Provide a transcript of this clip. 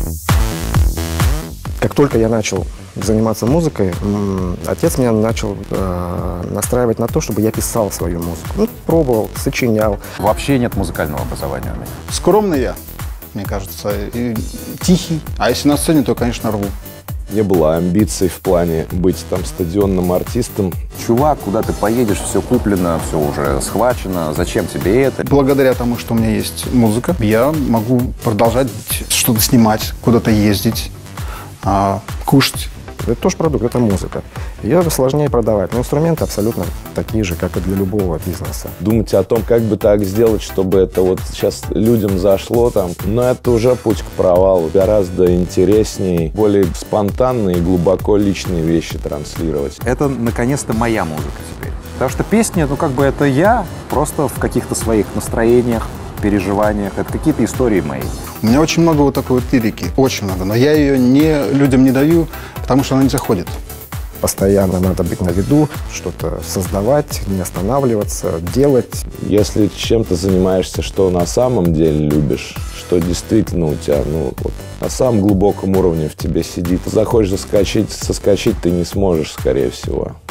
Как только я начал заниматься музыкой, отец меня начал настраивать на то, чтобы я писал свою музыку. Ну, пробовал, сочинял. Вообще нет музыкального образования у меня. Скромный я, мне кажется, и тихий. А если на сцене, то, конечно, рву. Не было амбиций в плане быть там стадионным артистом. Чувак, куда ты поедешь, все куплено, все уже схвачено, зачем тебе это? Благодаря тому, что у меня есть музыка, я могу продолжать что-то снимать, куда-то ездить, кушать. Это тоже продукт, это музыка. Ее сложнее продавать, но инструменты абсолютно такие же, как и для любого бизнеса. Думать о том, как бы так сделать, чтобы это вот сейчас людям зашло там, но это уже путь к провалу. Гораздо интереснее, более спонтанные и глубоко личные вещи транслировать. Это, наконец-то, моя музыка теперь. Потому что песни, ну, как бы это я, просто в каких-то своих настроениях, переживаниях. Это какие-то истории мои. У меня очень много вот такой вот лирики, очень много, но я ее людям не даю, потому что она не заходит. Постоянно надо быть на виду, что-то создавать, не останавливаться, делать. Если чем-то занимаешься, что на самом деле любишь, что действительно у тебя, ну, вот, на самом глубоком уровне в тебе сидит, захочешь соскочить ты не сможешь, скорее всего.